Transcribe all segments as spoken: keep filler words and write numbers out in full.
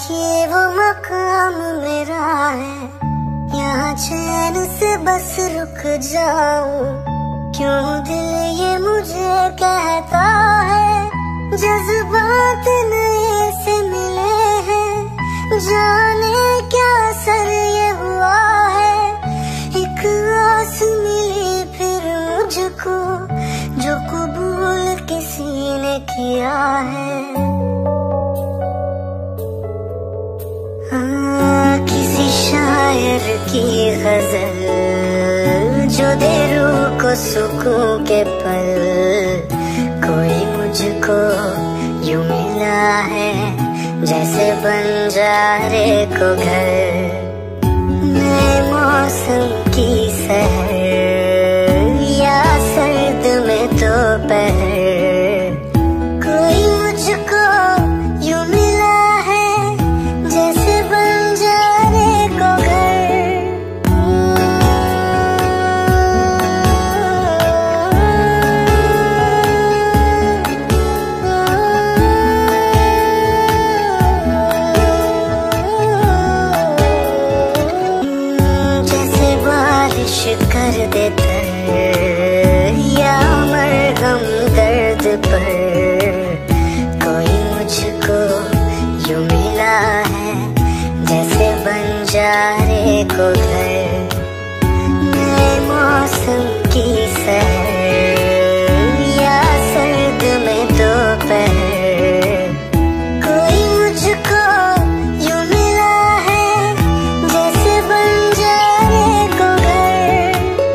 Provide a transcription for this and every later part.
ये वो मकाम मेरा है, यहाँ चैन से बस रुक जाऊं। क्यों दिल ये मुझे कहता है, जज्बात नए से मिले हैं, जाने क्या असर ये हुआ है। एक आस मिली फिर मुझको, जो कबूल किसी ने किया है। किसी शायर की गजल जो दे रूह को सुकून के पल, कोई मुझको यूं मिला है जैसे बंजारे को घर। नए मौसम की सहर या सर्द में दोपहर, कोई मुझको यूं मिला है जैसे बंजारे को घर। जैसे बारिश कर दे तर या मरहम दर्द पर, कोई मुझको यूं मिला है जैसे बंजारे को घर। नए मौसम की सहर या सर्द में दोपहर, कोई मुझको यूं मिला है जैसे बंजारे को घर।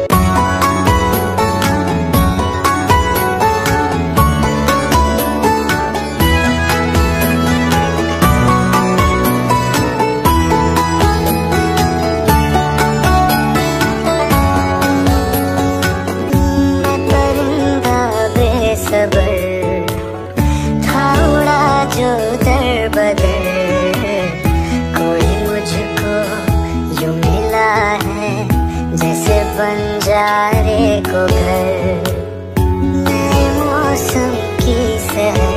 सबर था उड़ा जो दर बदर, कोई मुझको यूं मिला है जैसे बंजारे को घर। नए मौसम की सहर